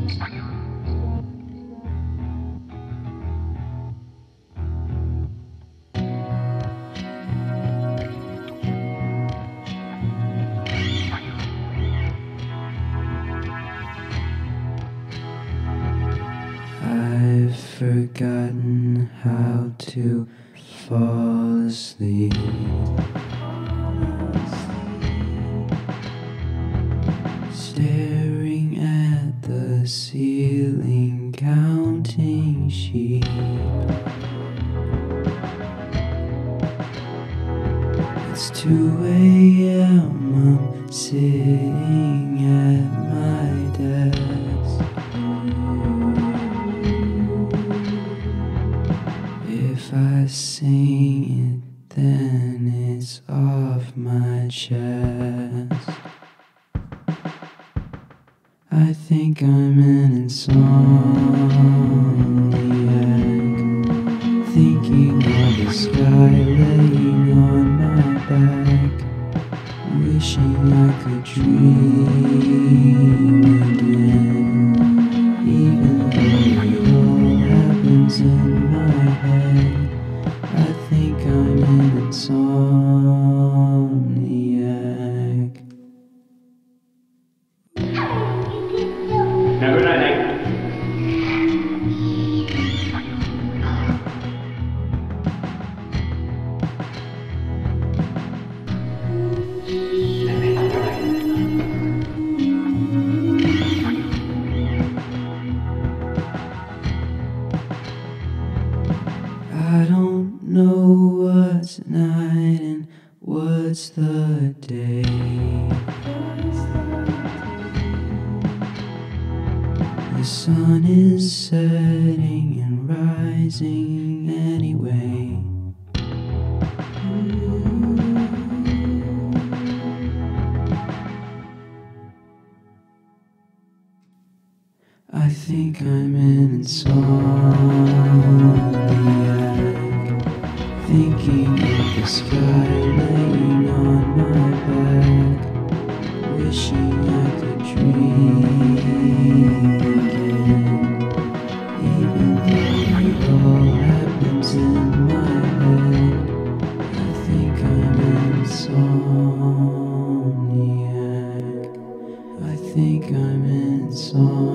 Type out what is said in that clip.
I've forgotten how to fall asleep. Staring at the ceiling, counting sheep. It's 2 a.m. I'm sitting at my desk. If I sing it, then it's off my chest. I think I'm an insomniac, thinking of the sky laying on my back, wishing I could dream again, even though it all happens in my head. I think I'm an insomniac. Now, good night, Nick. I don't know what's night and what's the day. The sun is setting and rising anyway. I think I'm an insomniac, thinking of the sky laying on my back, wishing I could dream again, even though it all happens in my head. I think I'm an insomniac. I think I'm an insomniac.